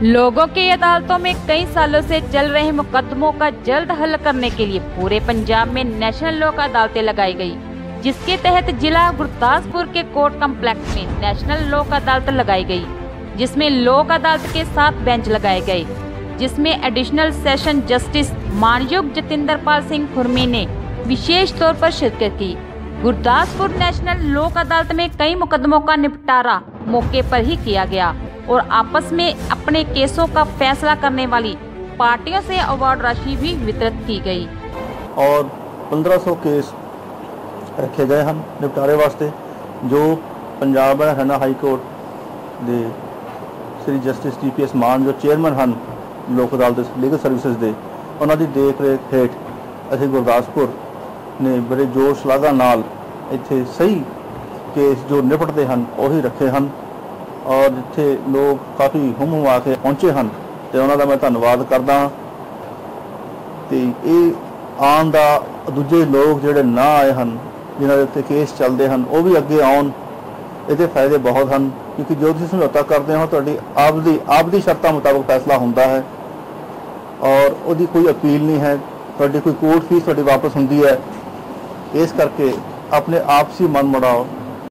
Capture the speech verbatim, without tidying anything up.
लोगों की अदालतों में कई सालों से चल रहे मुकदमों का जल्द हल करने के लिए पूरे पंजाब में नेशनल लोक अदालतें लगाई गई, जिसके तहत जिला गुरदासपुर के कोर्ट कम्प्लेक्स में नेशनल लोक अदालत लगाई गई, जिसमें लोक अदालत के सात बेंच लगाए गए, जिसमें एडिशनल सेशन जस्टिस मानयोग जतिंदरपाल सिंह खुरमी ने विशेष तौर पर शिरकत की। गुरदासपुर नेशनल लोक अदालत में कई मुकदमों का निपटारा मौके पर ही किया गया और आपस में अपने केसों का फैसला करने वाली पार्टियों से अवार्ड राशि भी वितरित की गई और पंद्रह सौ केस रखे गए हैं निपटारे वास्ते, जो पंजाब हरियाणा हाई कोर्ट दे Shri justice T P S Mann जो चेयरमैन हैं लोक अदालत लीगल सर्विसेज दे उन्होंने देख रेख हेठ असीं गुरदासपुर ने बड़े जोर शलाघा नाल इत्थे सही केस जो निपटते हैं उही रखे हैं और जिथे लोग काफ़ी हुम हुआ के पहुँचे हैं तो उन्होंने मैं धन्यवाद करदा। तो ये आन दा दूजे लोग जोड़े ना आए हैं जिन्होंने उत्ते केस चलते हैं वो भी अगे आउन, ये फायदे बहुत हैं क्योंकि जो तुसीं समझौता करते हो तुहाडी आपदी आपदी शर्तां मुताबिक फैसला होंदा है और उसकी कोई अपील नहीं है, तुहाडी कोई कोर्ट फीस तुहाडी वापस होंदी है। इस करके अपने आपसी मन मुड़ाओ